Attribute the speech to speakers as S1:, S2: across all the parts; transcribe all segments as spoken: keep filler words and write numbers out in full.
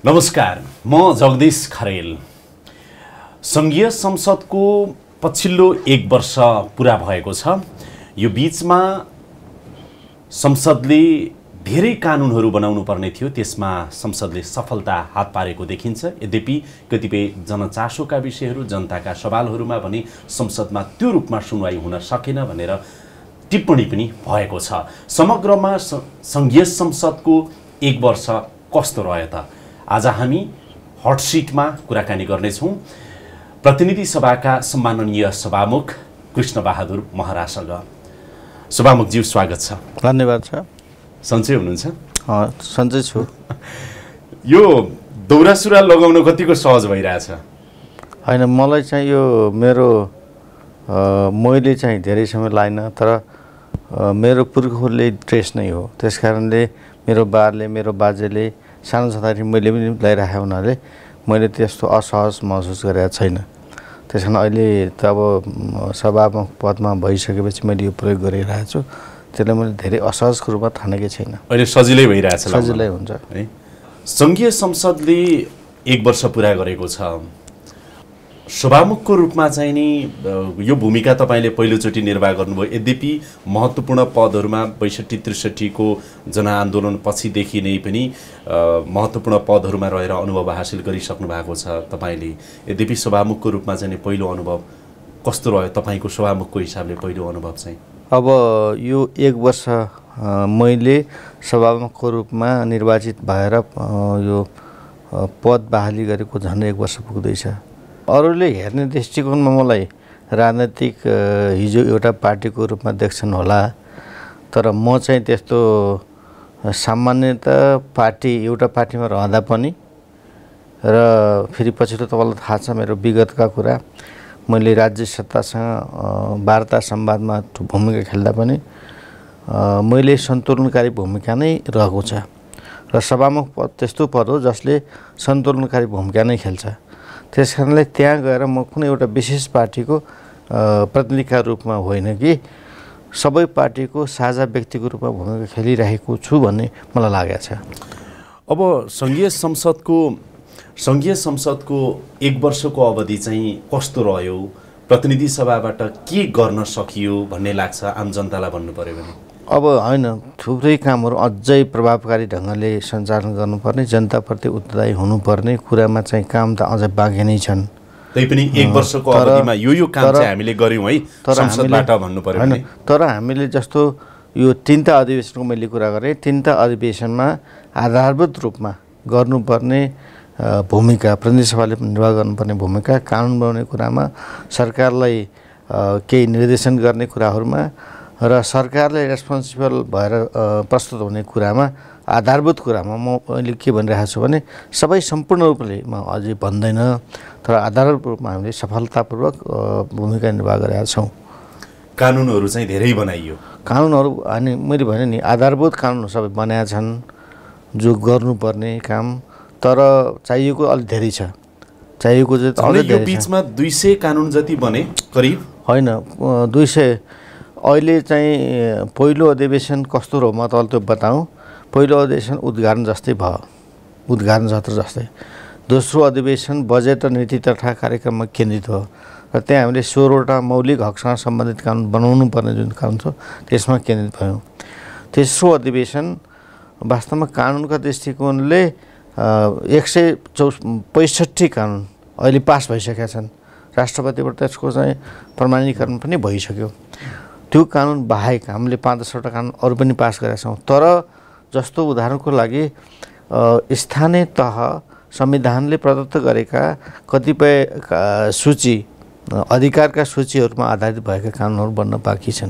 S1: नमस्कार, म जगदीश खरेल। संघीय संसदको पछिल्लो एक वर्ष पूरा भएको छ। यो बीचमा संसदले धेरै कानुनहरू बनाउनु पर्ने थियो, त्यसमा संसदले सफलता हात पारेको देखिन्छ। यद्यपि कतिपय जनचासोका विषयहरू, जनताका सवालहरूमा भने संसदमा त्यो रूपमा सुनवाई हुन सकेन भनेर टिप्पणी पनि भएको छ। समग्रमा संघीय संसदको एक वर्ष कस्तो रह्यो त? आज हामी हट सिटमा कुराकानी गर्नेछौँ प्रतिनिधि सभाका सम्माननीय सभामुख कृष्ण बहादुर महारासँग। सभामुखज्यू स्वागत छ।
S2: धन्यवाद छ।
S1: सन्चै हुनुहुन्छ?
S2: अँ सन्चै छु।
S1: यो दौरा सुरुवाल लगाउन कतिको सहज भइरहेछ?
S2: होइन, मलाई चाहिँ यो मेरो मैले चाहिँ धेरै समय लाइन, तर मेरो पुर्खौली ड्रेस नै हो। त्यस कारणले मेरो बाले, मेरो बाजेले सानो छँदाखेरि मैले पनि लगाइराखेको हुनाले मैले त्यस्तो असहज महसुस गरेको छैन। त्यस कारण अहिले त अब सभामुख पदमा भइसकेपछि मैले यो प्रयोग गरिरहेको छु, त्यसले मैले धेरै असहजको रूपमा ठानेकै छैन।
S1: अहिले सजिलै भइरहेछ?
S2: सजिलै हुन्छ
S1: है। संघीय संसदले एक वर्ष पुरा गरेको छ। सभामुखको रूपमा चाहिँ नि यो भूमिका तपाईँले पहिलोचोटि निर्वाह गर्नुभयो। यद्यपि महत्त्वपूर्ण पदहरूमा बैसठी त्रिसठीको जनआन्दोलन पछिदेखि नै पनि महत्त्वपूर्ण पदहरूमा रहेर अनुभव हासिल गरिसक्नु भएको छ तपाईँले। यद्यपि सभामुखको रूपमा चाहिँ पहिलो अनुभव कस्तो रह्यो तपाईँको? सभामुखको हिसाबले पहिलो अनुभव चाहिँ
S2: अब यो एक वर्ष मैले सभामुखको रूपमा निर्वाचित भएर यो पद बहाली गरेको झन्डै एक वर्ष पुग्दैछ। अरूले हेर्ने दृष्टिकोणमा मलाई राजनैतिक हिजो एउटा पार्टीको रूपमा देख्छन् होला, तर म चाहिँ त्यस्तो सामान्यतः पार्टी एउटा पार्टीमा रहँदा पनि र फेरि पछिल्लो तपाईँलाई थाहा छ मेरो विगतका कुरा, मैले राज्य सत्तासँग वार्ता संवादमा भूमिका खेल्दा पनि मैले सन्तुलनकारी भूमिका नै रहेको छ र सभामुख पद त्यस्तो पद हो जसले सन्तुलनकारी भूमिका नै खेल्छ। त्यस कारणले त्यहाँ गएर म कुनै एउटा विशेष पार्टीको प्रतिनिधिका रूपमा होइन कि सबै पार्टीको साझा व्यक्तिको रूपमा भूमिका खेलिरहेको छु भन्ने मलाई लागेको छ।
S1: अब संघीय संसदको संघीय संसदको एक वर्षको अवधि चाहिँ कस्तो रह्यो? प्रतिनिधि सभाबाट के गर्न सकियो भन्ने लाग्छ आम जनतालाई भन्नु पर्यो भने?
S2: अब होइन, थुप्रै कामहरू अझै प्रभावकारी ढङ्गले सञ्चालन गर्नुपर्ने, जनताप्रति उत्तरदायी हुनुपर्ने कुरामा चाहिँ काम त अझै बाँकी नै छन्।
S1: तैपनि एक वर्षको अवधिमा यो यो काम चाहिँ हामीले गर्यौँ है संसदबाट भन्नु पर्यो भने?
S2: तर हामीले जस्तो यो तीनटा अधिवेशनको मैले कुरा गरेँ, तीनटा अधिवेशनमा आधारभूत रूपमा गर्नुपर्ने भूमिका, प्रतिनिधि सभाले निर्वाह गर्नुपर्ने भूमिका, कानुन बनाउने कुरामा, सरकारलाई केही निर्देशन गर्ने कुराहरूमा र सरकारले रेस्पोन्सिबल भएर प्रस्तुत हुने कुरामा, आधारभूत कुरामा म अहिले के भनिरहेको छु भने सबै सम्पूर्ण रूपले म अझै भन्दैन, तर आधारभूत रूपमा हामीले सफलतापूर्वक भूमिका निर्वाह गरेका छौँ।
S1: कानुनहरू चाहिँ धेरै बनाइयो। कानुनहरू
S2: अनि मैले भने नि आधारभूत कानुन सबै बनाएका छन् जो गर्नुपर्ने काम, तर चाहिएको अलिक धेरै छ। चाहिएको चाहिँ
S1: यो बिचमा दुई सय कानुन जति बने करिब? होइन,
S2: दुई सय अहिले चाहिँ पहिलो अधिवेशन कस्तो हो म तपाईँलाई त्यो बताऊँ। पहिलो अधिवेशन उद्घाटन जस्तै भयो, उद्घाटन सत्र जस्तै। दोस्रो अधिवेशन बजेट र नीति तथा कार्यक्रममा केन्द्रित हो र त्यहाँ हामीले सोह्रवटा मौलिक हकसँग सम्बन्धित कानुन बनाउनु पर्ने जुन कानुन छ त्यसमा केन्द्रित भयौँ। तेस्रो अधिवेशन वास्तवमा कानुनका दृष्टिकोणले एक सय चौ पैँसठी कानुन अहिले पास भइसकेका छन्। राष्ट्रपतिबाट त्यसको चाहिँ प्रमाणीकरण पनि भइसक्यो। त्यो कानुन बाहेक हामीले पाँच दसवटा कानुन अरू पनि पास गरेका छौँ। तर जस्तो उदाहरणको लागि स्थानीय तह संविधानले प्रदत्त गरेका कतिपय सूची, अधिकारका सूचीहरूमा आधारित भएका कानुनहरू बन्न बाँकी छन्।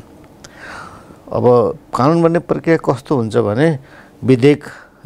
S2: अब कानुन बन्ने प्रक्रिया कस्तो हुन्छ भने विधेयक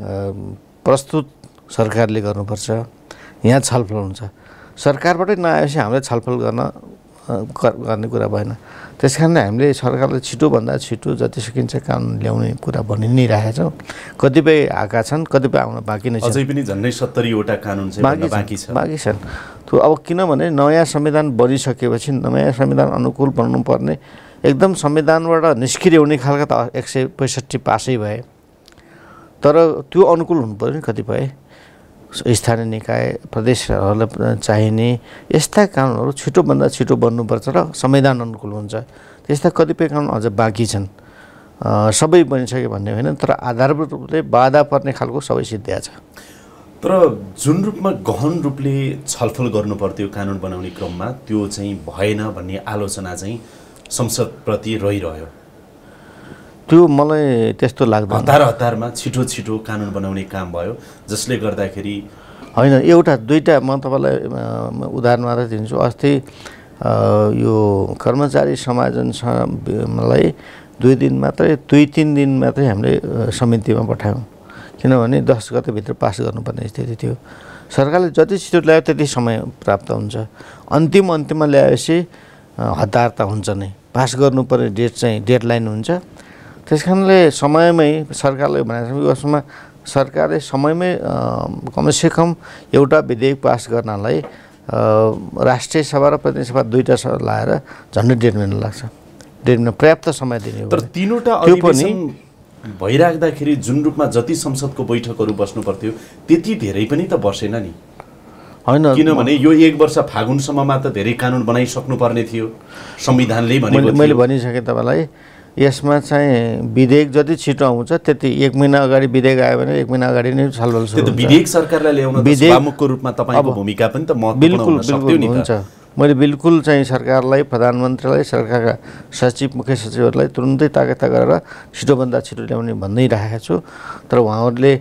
S2: प्रस्तुत सरकारले गर्नुपर्छ, यहाँ छलफल हुन्छ। सरकारबाटै नआएपछि हामीले छलफल गर्न गर्ने कुरा भएन। त्यस कारण हामीले सरकारले छिटोभन्दा छिटो जति सकिन्छ कानुन ल्याउने कुरा भनि नै राखेका छौँ। कतिपय आएका छन्, कतिपय आउन बाँकी नै छ।
S1: अझै पनि झन्डै सत्तरीवटा कानुन चाहिँ बाँकी छ
S2: बाँकी छन्। त्यो अब किनभने नयाँ संविधान बनिसकेपछि नयाँ संविधान अनुकूल बनाउनु पर्ने, एकदम संविधानबाट निस्किने हुने खालका त एक सय पैँसठी पासै भए, तर त्यो अनुकूल हुनु पर्यो नि कतिपय। स्थानीय निकाय प्रदेशहरूलाई चाहिने यस्ता कानुनहरू छिटोभन्दा छिटो बन्नुपर्छ र संविधान अनुकूल हुन्छ। त्यस्ता कतिपय कानुन अझ बाँकी छन्, सबै बनिसक्यो भन्ने होइन, तर आधारभूत रूपले बाधा पर्ने खालको सबै सिद्धिया छ।
S1: तर जुन रूपमा गहन रूपले छलफल गर्नुपर्थ्यो कानुन बनाउने क्रममा त्यो चाहिँ भएन भन्ने आलोचना चाहिँ संसदप्रति रहिरह्यो।
S2: त्यो मलाई त्यस्तो लाग्दैन।
S1: हतार हतारमा छिटो छिटो कानुन बनाउने काम भयो, जसले गर्दाखेरि
S2: होइन, एउटा दुईवटा म तपाईँलाई उदाहरण मात्रै दिन्छु। अस्ति यो कर्मचारी समायोजनलाई दुई दिन मात्रै दुई तिन दिन मात्रै हामीले समितिमा पठायौँ, किनभने दस गतेभित्र पास गर्नुपर्ने स्थिति थियो। सरकारले जति छिटो ल्यायो त्यति समय प्राप्त हुन्छ, अन्तिम अन्तिममा ल्याएपछि हतार त हुन्छ नै, पास गर्नुपर्ने डेट चाहिँ डेडलाइन हुन्छ। त्यस कारणले समयमै सरकारले भनेको यसमा सरकारले समयमै कमसेकम एउटा विधेयक पास गर्नलाई राष्ट्रिय सभा र प्रतिनिधि सभा दुईवटा सभा लाएर झन्डै डेढ महिना लाग्छ। डेढ महिना पर्याप्त समय दिने हो।
S1: तर तीनवटा अधिवेशन भइराख्दाखेरि जुन रूपमा जति संसदको बैठकहरू बस्नु पर्थ्यो त्यति धेरै पनि त बसेन नि।
S2: होइन,
S1: किनभने यो एक वर्ष फागुनसम्ममा त धेरै कानुन बनाइसक्नु पर्ने थियो संविधानले भनेको थियो।
S2: मैले भनिसकेँ तपाईँलाई, यसमा चाहिँ विधेयक जति छिटो आउँछ त्यति एक महिना अगाडि विधेयक आयो भने एक महिना अगाडि नै छलफल सुरु हुन्छ।
S1: विधेयक सरकारलाई ल्याउन सभामुखको रूपमा तपाईँको भूमिका पनि त महत्त्वपूर्ण हुन सक्थ्यो नि त।
S2: मैले बिल्कुल चाहिँ सरकारलाई, प्रधानमन्त्रीलाई, सरकारका सचिव, मुख्य सचिवहरूलाई तुरुन्तै ताकेता गरेर छिटोभन्दा छिटो ल्याउने भन्दै राखेको छु। तर उहाँहरूले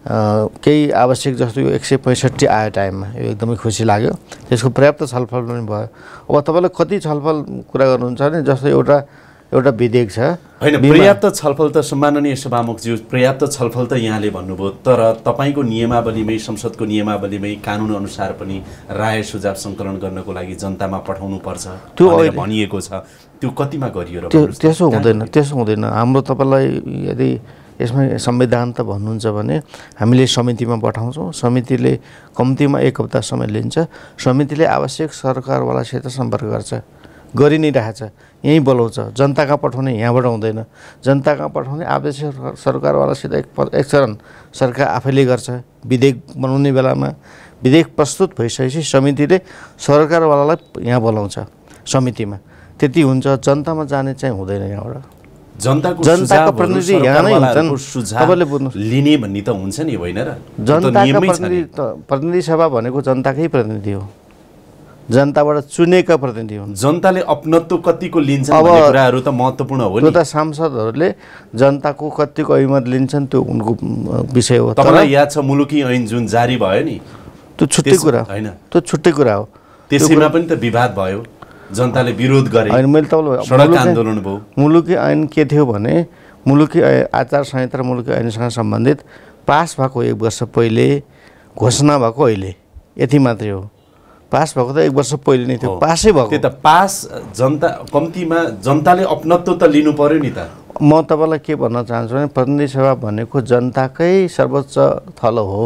S2: केही आवश्यक जस्तो यो एक सय पैँसठी आयो टाइममा, यो एकदमै खुसी लाग्यो। त्यसको पर्याप्त छलफल पनि भयो। अब तपाईँलाई कति छलफल कुरा गर्नुहुन्छ भने जस्तो एउटा एउटा विधेयक छ
S1: होइन, पर्याप्त छलफल त सम्माननीय सभामुखज्यू पर्याप्त छलफल त यहाँले भन्नुभयो, तर तपाईँको नियमावलीमै, संसदको नियमावलीमै कानुन अनुसार पनि राय सुझाव सङ्कलन गर्नको लागि जनतामा पठाउनु पर्छ त्यो भनिएको छ। त्यो कतिमा गरियो र?
S2: त्यसो हुँदैन, त्यसो हुँदैन। हाम्रो तपाईँलाई यदि यसमा संविधान त भन्नुहुन्छ भने हामीले समितिमा पठाउँछौँ, समितिले कम्तीमा एक हप्ता समय लिन्छ, समितिले आवश्यक सरकारवालासित सम्पर्क गर्छ, गरि नै रहेछ, यहीँ बोलाउँछ। जनता कहाँ पठाउने यहाँबाट हुँदैन, जनता कहाँ पठाउने आवश्यक सरकारवालासित एक एक चरण सरकार आफैले गर्छ। विधेयक बनाउने बेलामा विधेयक प्रस्तुत भइसकेपछि समितिले सरकारवालालाई यहाँ बोलाउँछ समितिमा, त्यति हुन्छ। जनतामा जाने चाहिँ हुँदैन यहाँबाट।
S1: जनताको
S2: जनताको प्रतिनिधि यहाँ नै हुन्छन्,
S1: तपाईँले बुझ्नु लिने भन्ने त हुन्छ नि, होइन र?
S2: जनताको प्रतिनिधि प्रतिनिधि सभा भनेको जनताकै प्रतिनिधि हो, जनताबाट चुनेका प्रतिनिधि हुन्।
S1: जनताले अपनत्व कतिको लिन्छन् भन्ने कुराहरू त महत्त्वपूर्ण हो नि।
S2: त्यो त सांसदहरूले जनताको कतिको अभिमत लिन्छन् त्यो उनको विषय हो।
S1: तपाईँलाई याद छ मुलुकी ऐन जुन जारी भयो नि,
S2: त्यो छुट्टै कुरा
S1: होइन,
S2: त्यो छुट्टै कुरा हो।
S1: त्यसैमा पनि त विवाद भयो, जनताले विरोध गरे,
S2: होइन। मैले तपाईँलाई
S1: सडक आन्दोलन भयो।
S2: मुलुकी ऐन के थियो भने मुलुकी आचार संहिता र मुलुकी ऐनसँग सम्बन्धित पास भएको एक वर्ष पहिले, घोषणा भएको अहिले, यति मात्रै हो। पास भएको त एक वर्ष पहिले नै थियो, पासै भएको।
S1: त्यो त पास जनता कम्तीमा जनताले अपनत्व त लिनु पर्यो नि त।
S2: म तपाईँलाई के भन्न चाहन्छु भने प्रतिनिधि सभा भनेको जनताकै सर्वोच्च थलो हो।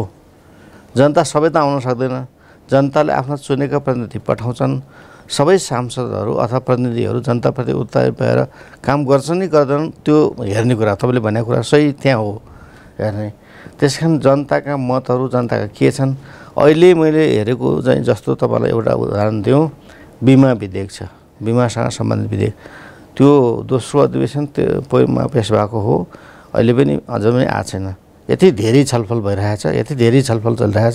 S2: जनता सबै त आउन सक्दैन, जनताले आफ्ना चुनेका प्रतिनिधि पठाउँछन्। सबै सांसदहरू अथवा प्रतिनिधिहरू जनताप्रति उत्तर भएर काम गर्छन् नि गर्दैनन् त्यो हेर्ने कुरा, तपाईँले भनेको कुरा सही त्यहाँ हो हेर्ने। त्यस कारण जनताका मतहरू जनताका के छन्। अहिले मैले हेरेको चाहिँ जस्तो तपाईँलाई एउटा उदाहरण दिउँ, बिमा विधेयक छ, बिमासँग सम्बन्धित विधेयक, त्यो दोस्रो अधिवेशन त्यो पेस भएको हो, अहिले पनि अझ पनि आएको छैन। यति धेरै छलफल भइरहेछ, यति धेरै छलफल चलिरहेछ।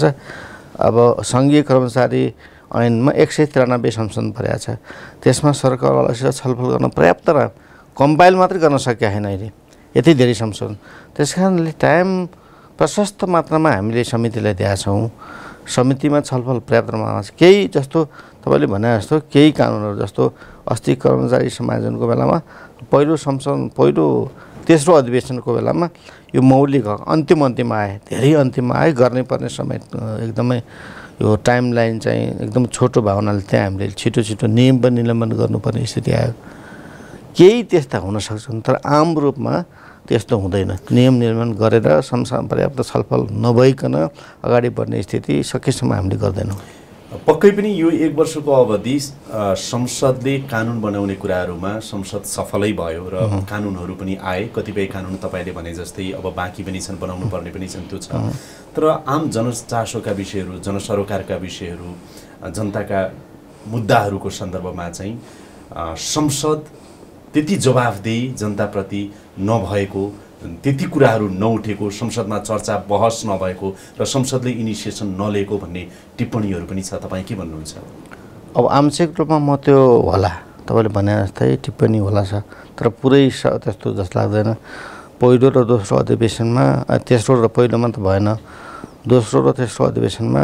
S2: अब सङ्घीय कर्मचारी ऐनमा एक सय त्रियानब्बे संशोधन परेको छ, त्यसमा सरकारवालासित छलफल गर्न पर्याप्त र कम्पाइल मात्रै गर्न सकेका छैन अहिले, यति धेरै संशोधन। त्यस कारणले टाइम प्रशस्त मात्रामा हामीले समितिलाई दिएका छौँ, समितिमा छलफल पर्याप्त मात्रामा छ। केही जस्तो तपाईँले भने जस्तो केही कानुनहरू जस्तो अस्ति कर्मचारी समायोजनको बेलामा पहिलो संशोधन पहिलो तेस्रो अधिवेशनको बेलामा यो मौलिक हक अन्तिम अन्तिम आए, धेरै अन्तिममा आए, गर्नै पर्ने समय एकदमै यो टाइम लाइन चाहिँ एकदम छोटो भावनाले त्यहाँ हामीले छिटो छिटो नियम पनि निलम्बन गर्नुपर्ने स्थिति आयो। केही त्यस्ता हुन सक्छन्, तर आम रूपमा त्यस्तो हुँदैन। नियम निर्माण गरेर संसार पर्याप्त छलफल नभइकन अगाडि बढ्ने स्थिति सकेसम्म हामीले गर्दैनौँ।
S1: पक्कै पनि यो एक वर्षको अवधि संसदले कानुन बनाउने कुराहरूमा संसद सफलै भयो र कानुनहरू पनि आए। कतिपय कानुन तपाईँले भने जस्तै अब बाँकी पनि छन्, बनाउनु पर्ने पनि छन्, त्यो छ। तर आम जनचासोका विषयहरू, जनसरोकारका विषयहरू, जनताका मुद्दाहरूको सन्दर्भमा चाहिँ संसद त्यति जवाफदेही जनताप्रति नभएको, त्यति कुराहरू नउठेको, संसदमा चर्चा बहस नभएको र संसदले इनिसिएसन नलिएको भन्ने टिप्पणीहरू पनि छ। तपाईँ के भन्नुहुन्छ?
S2: अब आंशिक रूपमा म त्यो होला तपाईँले भने जस्तै टिप्पणी होला छ, तर पुरै त्यस्तो जस्तो लाग्दैन। पहिलो र दोस्रो अधिवेशनमा, तेस्रो र पहिलोमा त भएन, दोस्रो र तेस्रो अधिवेशनमा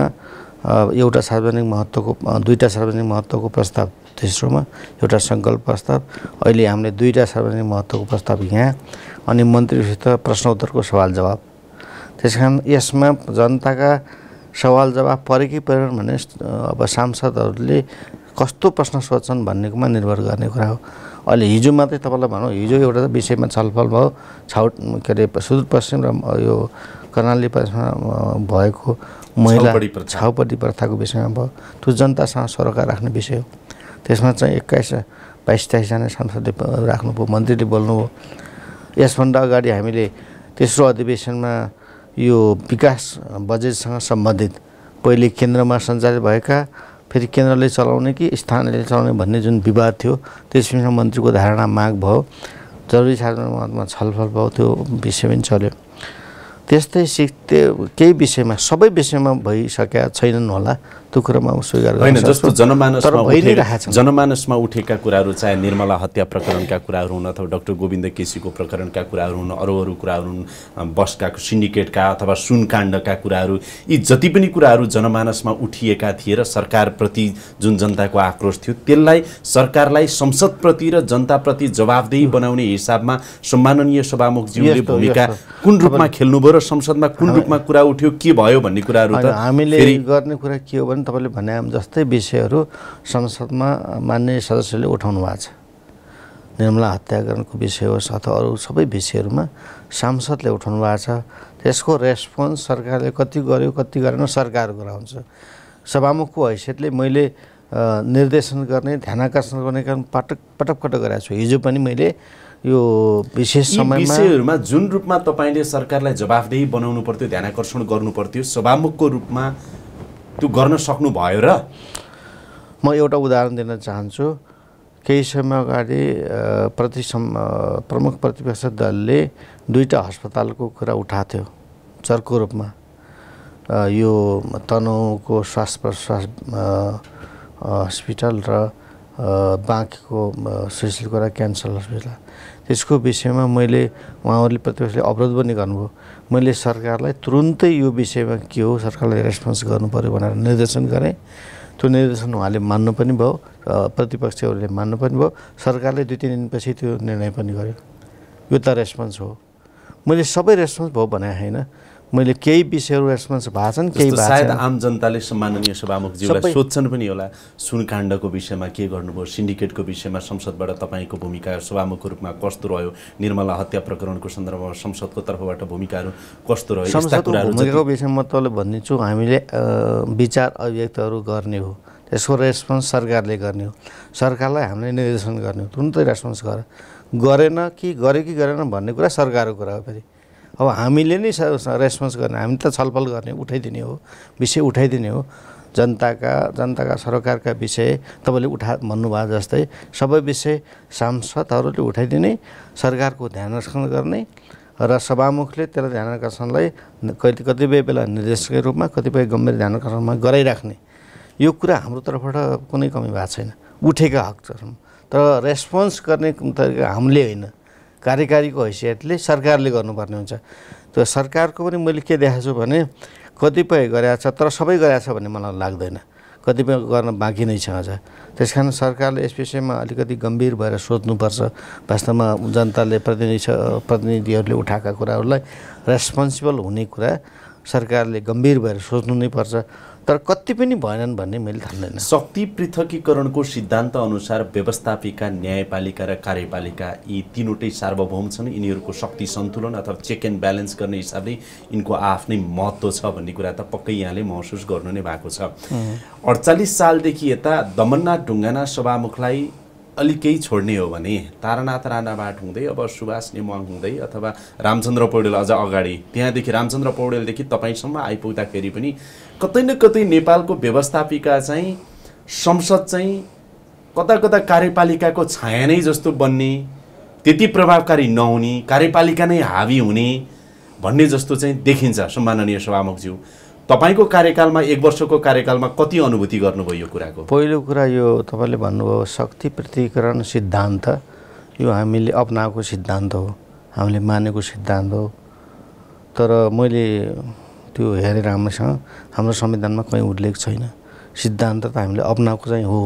S2: एउटा सार्वजनिक महत्त्वको दुईवटा सार्वजनिक महत्त्वको प्रस्ताव, तेस्रोमा एउटा सङ्कल्प प्रस्ताव, अहिले हामीले दुईवटा सार्वजनिक महत्त्वको प्रस्ताव यहाँ, अनि मन्त्रीसित प्रश्नोत्तरको सवाल जवाब। त्यस कारण यसमा जनताका सवाल जवाब परे कि परेन भने अब सांसदहरूले कस्तो प्रश्न सोध्छन् भन्नेकोमा निर्भर गर्ने कुरा हो। अहिले हिजो मात्रै तपाईँलाई भनौँ, हिजो एउटा विषयमा छलफल भयो, छाउट के अरे सुदूरपश्चिम र यो कर्णाली प्रदेशमा भएको महिला छाउपट्टि प्रथाको विषयमा भयो। त्यो जनतासँग सरोकार राख्ने विषय हो। त्यसमा चाहिँ एक्काइस बाइस तेइसजना सांसदले राख्नुभयो, मन्त्रीले बोल्नुभयो। यसभन्दा अगाडि हामीले तेस्रो अधिवेशनमा यो विकास बजेटसँग सम्बन्धित पहिले केन्द्रमा सञ्चालित भएका, फेरि केन्द्रले चलाउने कि स्थानीयले चलाउने भन्ने जुन विवाद थियो, त्यसमा मन्त्रीको धारणा माग भयो, जरुरी सार्वजनिक छलफल भयो, त्यो विषय पनि चल्यो। त्यस्तै सिक्थे केही विषयमा, सबै विषयमा भइसकेका छैनन् होला, त्यो कुरामा स्वीकार
S1: होइन। जस्तो जनमानसमा उठेका जनमानसमा उठेका कुराहरू, चाहे निर्मला हत्या प्रकरणका कुराहरू हुन् अथवा डाक्टर गोविन्द केसीको प्रकरणका कुराहरू हुन्, अरू अरू कुराहरू हुन्, बसका सिन्डिकेटका अथवा सुनकाण्डका कुराहरू, यी जति पनि कुराहरू जनमानसमा उठिएका थिए र सरकारप्रति जुन जनताको आक्रोश थियो, त्यसलाई सरकारलाई संसदप्रति र जनताप्रति जवाफदेही बनाउने हिसाबमा सम्माननीय सभामुखज्यूले भूमिका कुन रूपमा खेल्नुभयो र संसदमा कुन रूपमा कुरा उठ्यो, के भयो भन्ने कुराहरू त
S2: हामीले गर्ने कुरा के हो भने तपाईँले भने जस्तै विषयहरू संसदमा मान्य सदस्यले उठाउनु भएको छ। निर्मला हत्याकरणको विषय होस् अथवा अरू सबै विषयहरूमा सांसदले उठाउनु भएको छ। त्यसको रेस्पोन्स सरकारले कति गर्यो कति गरेन सरकारको कुरा हुन्छ। सभामुखको हैसियतले मैले निर्देशन गर्ने, ध्यानाकर्षण गर्ने काम पटक पटक पटक गरेको छु। हिजो पनि मैले यो विशेष समयमा
S1: विषयहरूमा जुन रूपमा तपाईँले सरकारलाई जवाफदेही बनाउनु पर्थ्यो, ध्यानाकर्षण गर्नु पर्थ्यो, सभामुखको रूपमा त्यो गर्न सक्नु भयो र?
S2: म एउटा उदाहरण दिन चाहन्छु। केही समय अगाडि प्रति प्रमुख प्रतिपक्ष दलले दुईवटा अस्पतालको कुरा उठाएको थियो चर्को रूपमा, यो तनहुँको श्वास प्रश्वास हस्पिटल र बाँकीको सिलसिलकोरा क्यान्सर हस्पिटल। त्यसको विषयमा मैले उहाँहरूले प्रतिपक्षले अवरोध पनि गर्नुभयो। मैले सरकारलाई तुरुन्तै यो विषयमा के हो सरकारले रेस्पोन्स गर्नु पर्यो भनेर निर्देशन गरेँ। त्यो निर्देशन उहाँले मान्नु पनि भयो, प्रतिपक्षहरूले मान्नु पनि भयो, सरकारले दुई तिन दिनपछि त्यो निर्णय पनि गर्यो। यो त रेस्पोन्स हो। मैले सबै रेस्पोन्स भयो भने होइन, मैले केही विषयहरू रेस्पोन्स भएको छन्, केही
S1: सायद आम जनताले सम्माननीय सभामुखज्यूलाई सोध्छन् पनि होला। सुनकाण्डको विषयमा के गर्नुभयो, सिन्डिकेटको विषयमा संसदबाट तपाईँको भूमिका सभामुखको रूपमा कस्तो रह्यो, निर्मला हत्या प्रकरणको सन्दर्भमा संसदको तर्फबाट भूमिकाहरू कस्तो रह्यो, यस्ता कुराहरू
S2: भूमिकाको विषयमा म तपाईँलाई भनिदिन्छु। हामीले विचार अभिव्यक्तहरू गर्ने हो, त्यसको रेस्पोन्स सरकारले गर्ने हो, सरकारलाई हामीले निर्देशन गर्ने हो। तुरुन्तै रेस्पोन्स गर गरेन कि गर्यो कि गरेन भन्ने कुरा सरकारको कुरा हो। फेरि अब हामीले नै रेस्पोन्स गर्ने, हामी त छलफल गर्ने, उठाइदिने हो, विषय उठाइदिने हो। जनताका जनताका सरकारका विषय तपाईँले उठा भन्नुभयो जस्तै सबै विषय सांसदहरूले उठाइदिने, सरकारको ध्यान आकर्षण गर्ने र सभामुखले त्यसलाई ध्यान आकर्षणलाई कति कतिपय बेला निर्देशकको रूपमा, कतिपय गम्भीर ध्यान आकर्षणमा गराइराख्ने। यो कुरा हाम्रो तर्फबाट कुनै कमी भएको छैन, उठेका हक छन्। तर रेस्पोन्स गर्ने तरिका हामीले होइन, कार्यकारीको हैसियतले सरकारले गर्नुपर्ने हुन्छ। त्यो सरकारको पनि मैले के देखाएको छु भने कतिपय गरेको छ, तर सबै गरेको छ भन्ने मलाई लाग्दैन, कतिपय गर्न बाँकी नै छ अझ। त्यस कारण सरकारले यस विषयमा अलिकति गम्भीर भएर सोच्नुपर्छ। वास्तवमा जनताले प्रतिनिधि प्रतिनिधिहरूले उठाएका कुराहरूलाई रेस्पोन्सिबल हुने कुरा सरकारले गम्भीर भएर सोच्नु नै पर्छ। तर कति पनि भएनन् भन्ने मैले ठान्दैन।
S1: शक्ति पृथकीकरणको सिद्धान्त अनुसार व्यवस्थापिका, न्यायपालिका र कार्यपालिका यी तीनवटै सार्वभौम छन्। यिनीहरूको शक्ति सन्तुलन अथवा चेक एन्ड ब्यालेन्स गर्ने हिसाबले यिनको आफ्नै महत्त्व छ भन्ने कुरा त पक्कै यहाँले महसुस गर्नु नै भएको छ। अडचालिस सालदेखि यता दमननाथ ढुङ्गाना सभामुखलाई अलिकै छोड्ने हो भने तारानाथ राणाबाट हुँदै अब सुभाष नेमुवाङ हुँदै अथवा रामचन्द्र पौडेल अझ अगाडि, त्यहाँदेखि रामचन्द्र पौडेलदेखि तपाईँसम्म आइपुग्दाखेरि पनि कतै न कतै नेपालको व्यवस्थापिका चाहिँ संसद चाहिँ कता कता कार्यपालिकाको छाया नै जस्तो बन्ने, त्यति प्रभावकारी नहुने, कार्यपालिका नै हावी हुने भन्ने जस्तो चाहिँ देखिन्छ। सम्माननीय सभामुखज्यू, तपाईको कार्यकालमा, एक वर्षको कार्यकालमा कति अनुभूति गर्नुभयो यो कुराको?
S2: पहिलो कुरा यो तपाईँले भन्नुभयो शक्ति पृथकीकरण सिद्धान्त, यो हामीले अपनाएको सिद्धान्त हो, हामीले मानेको सिद्धान्त हो। तर मैले त्यो हेरेर राम्रोसँग हाम्रो संविधानमा कहीँ उल्लेख छैन। सिद्धान्त त हामीले अपनाएको चाहिँ हो।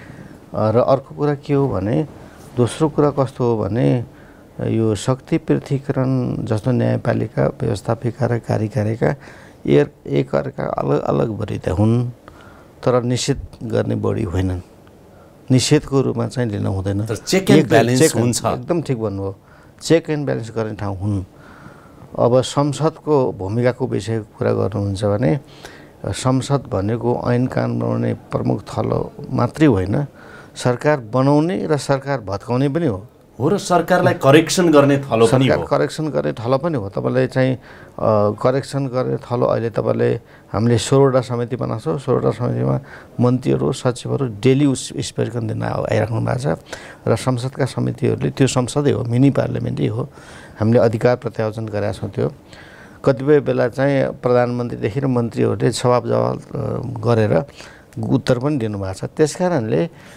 S2: र अर्को कुरा के हो भने, दोस्रो कुरा कस्तो हो भने यो शक्ति पृथकीकरण जस्तो न्यायपालिका, व्यवस्थापिका र कार्यकारिका एक एकअर्का अलग अलग बढी त हुन्, तर निषेध गर्ने बढी होइनन्। निषेधको रूपमा चाहिँ लिन हुँदैन।
S1: चेक एन्ड ब्यालेन्स हुन्छ।
S2: एकदम ठिक भन्नुभयो, चेक एन्ड ब्यालेन्स गर्ने ठाउँ हुन्। अब संसदको भूमिकाको विषय कुरा गर्नुहुन्छ भने संसद भनेको ऐन कानुन बनाउने प्रमुख थलो मात्रै होइन, सरकार बनाउने र सरकार भत्काउने पनि हो।
S1: हो र सरकारलाई करेक्सन गर्ने थलो पनि हो।
S2: सरकार करेक्सन गर्ने थलो पनि हो। तपाईँले चाहिँ करेक्सन गर्ने थलो अहिले तपाईँले हामीले सोह्रवटा समिति बनाएको छौँ। सोह्रवटा समितिमा मन्त्रीहरू, सचिवहरू डेली उस स्पेरिकन दिन आइराख्नु भएको छ र संसदका समितिहरूले, त्यो संसदै हो, मिनी पार्लियामेन्टै हो, हामीले अधिकार प्रत्यावर्जन गरेका छौँ। त्यो कतिपय बेला चाहिँ प्रधानमन्त्रीदेखि र मन्त्रीहरूले सवाल जवाब गरेर उत्तर पनि दिनुभएको छ। त्यस कारणले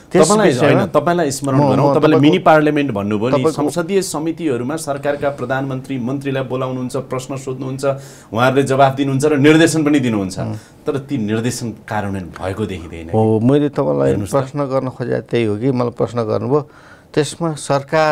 S1: तपाईँलाई स्मरण गरौँ, तपाईँले मिनी पार्लियामेन्ट भन्नुभयो नि, संसदीय समितिहरूमा सरकारका प्रधानमन्त्री मन्त्रीलाई बोलाउनुहुन्छ, प्रश्न सोध्नुहुन्छ, उहाँहरूले जवाफ दिनुहुन्छ र निर्देशन पनि दिनुहुन्छ, तर ती निर्देशन कार्यान्वयन भएको देखिँदैन।
S2: हो, मैले तपाईँलाई प्रश्न गर्न खोजेको त्यही हो कि मलाई प्रश्न गर्नुभयो, त्यसमा सरकार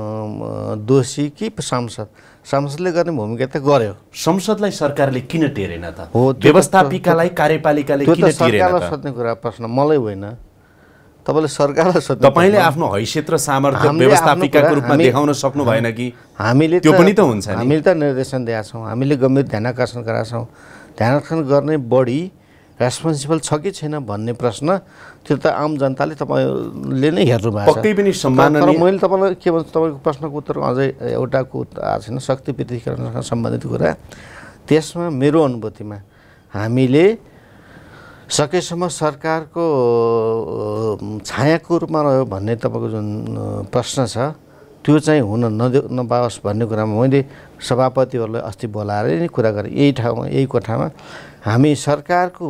S2: दोषी कि सांसद? संसदले गर्ने भूमिका त गर्यो।
S1: संसदलाई सरकारले किन टेरेन त? हो, व्यवस्थापिकालाई कार्यपालिकाले किन टेरेन त?
S2: सरकारलाई सोध्ने कुरा प्रश्न मलाई होइन, तपाईँले सरकारलाई सोध्नु।
S1: तपाईँले आफ्नो हैसियत र सामर्थ्य व्यवस्थापिकाको रूपमा देखाउन सक्नु भएन कि?
S2: हामीले
S1: त्यो पनि त हुन्छ नि।
S2: हामीले त निर्देशन दिएका छौँ, हामीले गम्भीर ध्यानाकर्षण गरेका छौँ। ध्यानाकर्षण गर्ने बढी रेस्पोन्सिबल छ कि छैन भन्ने प्रश्न त्यो त आम जनताले तपाईँले नै हेर्नु भएको छ।
S1: पक्कै पनि सम्माननीय।
S2: मैले तपाईँलाई के भन्छ, तपाईँको प्रश्नको उत्तर अझै एउटाको उत्तर आएको छैन, शक्ति पृथकीकरणसँग सम्बन्धित कुरा। त्यसमा मेरो अनुभूतिमा हामीले सकेसम्म सरकारको छायाको रूपमा रह्यो भन्ने तपाईँको जुन प्रश्न छ, त्यो चाहिँ हुन नदे नपाओस् भन्ने कुरामा मैले सभापतिहरूलाई अस्ति बोलाएर नै कुरा गरेँ। यही ठाउँमा, यही कोठामा हामी सरकारको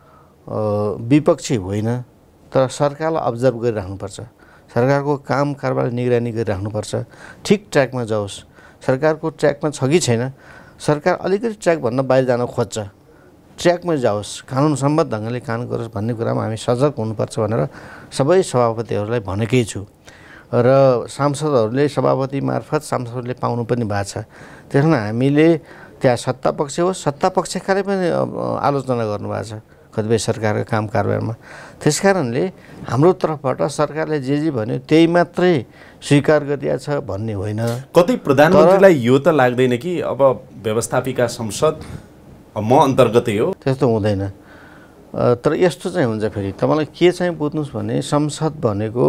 S2: विपक्षी होइन, तर सरकारलाई अब्जर्भ गरिराख्नुपर्छ, सरकारको काम कारबार निगरानी गरिराख्नुपर्छ, ठिक ट्र्याकमा जाओस्। सरकारको ट्र्याकमा छ कि छैन, सरकार अलिकति ट्र्याकभन्दा बाहिर जान खोज्छ, ट्र्याकमा जाओस्, कानुनसम्मत ढङ्गले काम गरोस् भन्ने कुरामा हामी सजग हुनुपर्छ भनेर सबै सभापतिहरूलाई भनेकै छु। र सांसदहरूले सभापति मार्फत सांसदहरूले पाउनु पनि भएको छ। त्यसमा हामीले त्यहाँ सत्ता पक्ष होस्, सत्ता पक्षकाले पनि आलोचना गर्नुभएको छ कतिपय सरकारको काम कारबारमा। त्यस कारणले हाम्रो तर्फबाट सरकारले जे जे भन्यो त्यही मात्रै स्वीकार गरिएको छ भन्ने होइन।
S1: कतै प्रधानमन्त्रीलाई यो त लाग्दैन कि अब व्यवस्थापिका संसद म अन्तर्गतै हो?
S2: त्यस्तो हुँदैन। तर यस्तो चाहिँ हुन्छ, फेरि तपाईँलाई के चाहिँ बुझ्नुहोस् भने संसद भनेको